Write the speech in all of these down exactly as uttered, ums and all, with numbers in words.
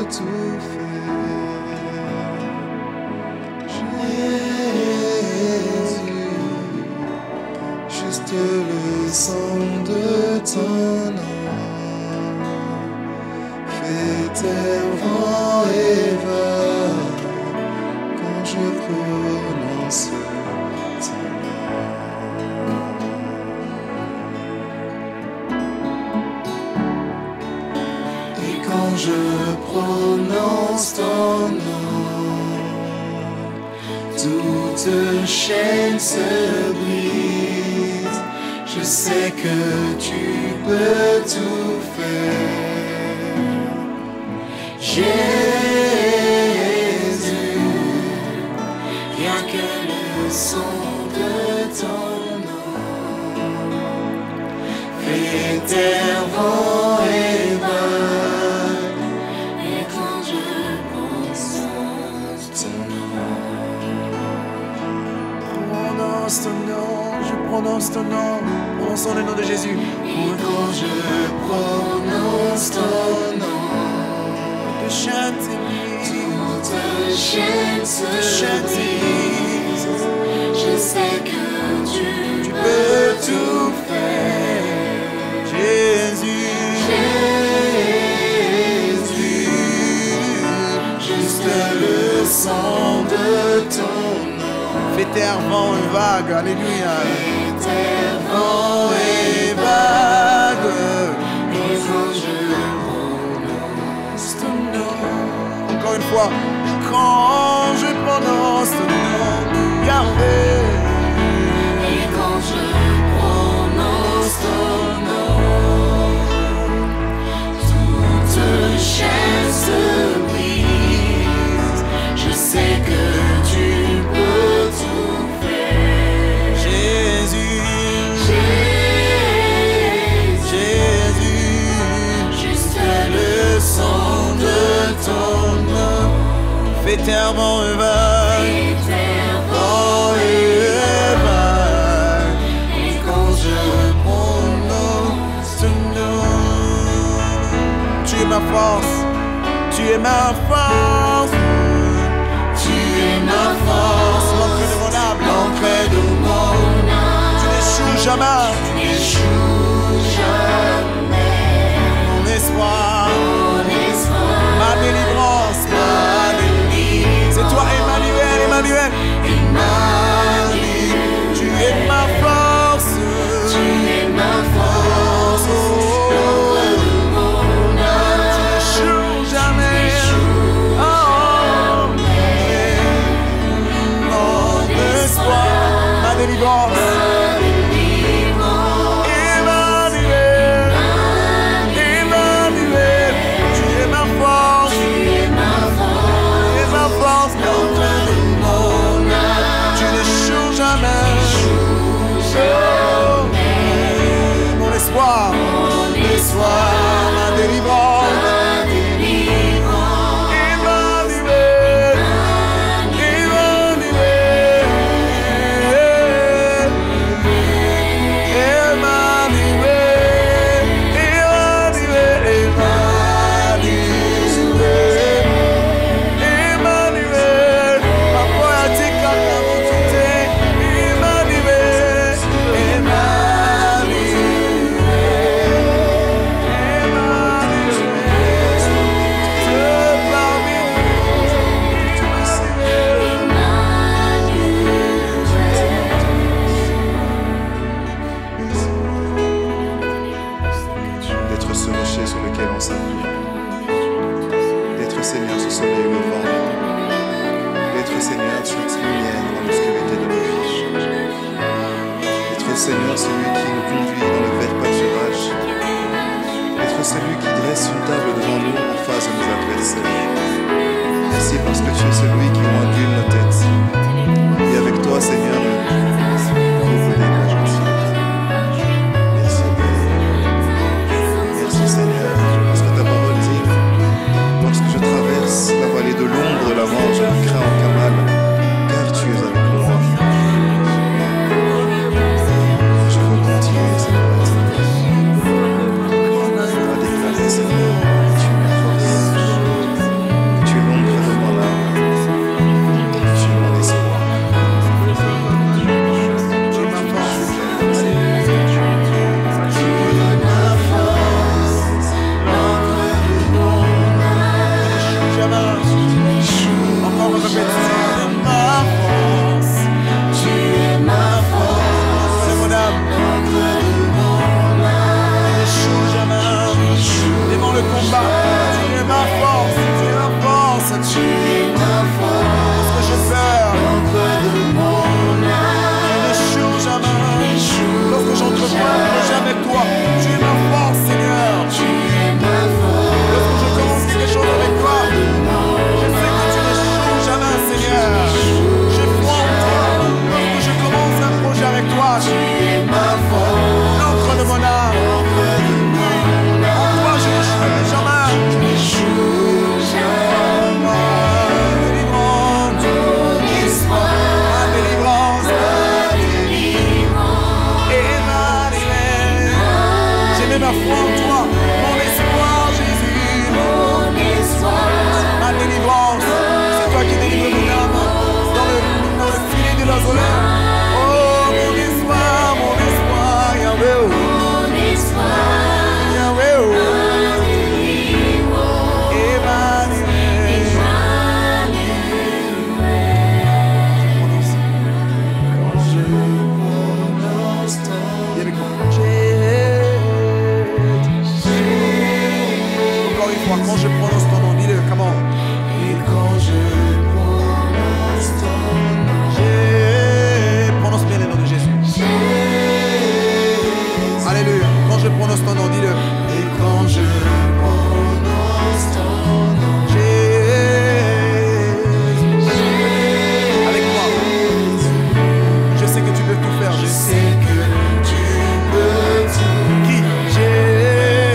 peux tout faire. Jésus, juste le sang de ton nom fait terre, vent et vague quand je prononce ton nom. Et quand je prononce ton nom, toute chaîne se brise. Je sais que tu peux tout faire. Jésus, rien que le son de ton nom fait terre, vent et vague. Et quand je prononce ton nom, prononce ton nom, je prononce ton nom, prononçons le nom de Jésus. Et quand je prononce ton nom, toute chaîne s'ébrise, toute chaîne s'ébrise. Je sais que tu, tu peux tout faire. Jésus, Jésus, juste le sang de ton nom fait terre, vent et vague, alléluia. Fait terre, vent et vague. Et quand je prononce ton nom, encore une fois, quand je prononce ton nom, Yahvé. Et quand je prononce ton nom, toute chaîne se brise. Je sais que tu peux tout faire. Jésus, Jésus, Jésus, juste le sang de ton nom fait terre, vent et vague, vent et vague. Et quand je prononce ton nom, tu es ma force, tu es ma force, tu es ma force, l'encre de mon âme, l'encre de mon âme. Tu n'échoues jamais, tu n'échoues jamais. Mon espoir, mon espoir, ma délivrance, ma délivrance. C'est toi, Emmanuel, Emmanuel, Emmanuel. Tu es ma force, tu es ma force. Oh, mon âme, tu n'échoues jamais. Oh, mon espoir, ma délivrance. Ma délivrance, Emmanuel, Emmanuel, Emmanuel, Emmanuel, Emmanuel, ma poétique à la beauté, Emmanuel, Emmanuel. D'être ce rocher sur lequel on s'appuie, d'être Seigneur ce soleil levant, d'être Seigneur cette lumière dans l'obscurité de nos vies, d'être Seigneur celui qui nous conduit dans le vert pâturage, d'être celui qui dresse une table devant nous en face de nos adversaires. Merci parce que tu es celui qui ondule nos têtes, et avec toi Seigneur nous couvre des mains gentilles. Merci Père. Merci Seigneur, parce que ta parole dit, lorsque je traverse la vallée de l'ombre de la mort, je ne crains aucun mal, car tu es avec moi. Je veux continuer cette bataille. À déclarer Seigneur, tu es ma force. fois, quand je prononce ton nom, dis-le, comment? Et quand je prononce ton nom, j'ai... Prononce bien le nom de Jésus. Jésus. Alléluia. Quand je prononce ton nom, dis-le. Et quand je prononce ton nom, Jésus. Avec moi. Je sais que tu peux tout faire. Je sais que tu peux tout. Qui? Jésus.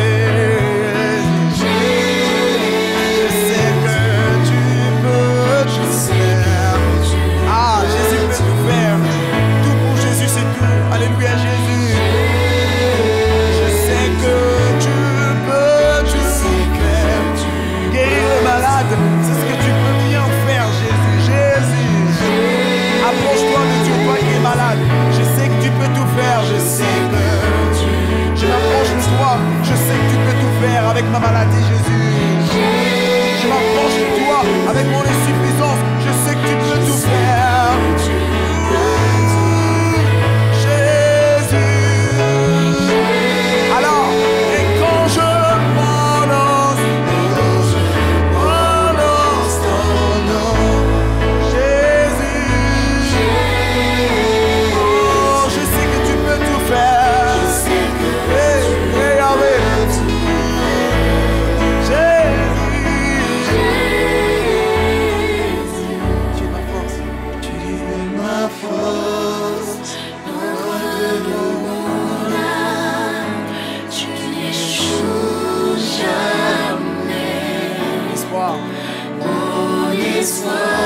Alléluia Jésus. Je sais que tu peux tout faire. Guérir le malade, c'est ce que tu peux bien faire Jésus. Jésus. Approche-toi de Dieu, toi qui es malade. Je sais que tu peux tout faire. Je sais que tu... Je m'approche de toi. Je sais que tu peux tout faire avec ma maladie Jésus. Je m'approche de toi avec mon insuffisance. Je sais que tu peux tout faire. Mon espoir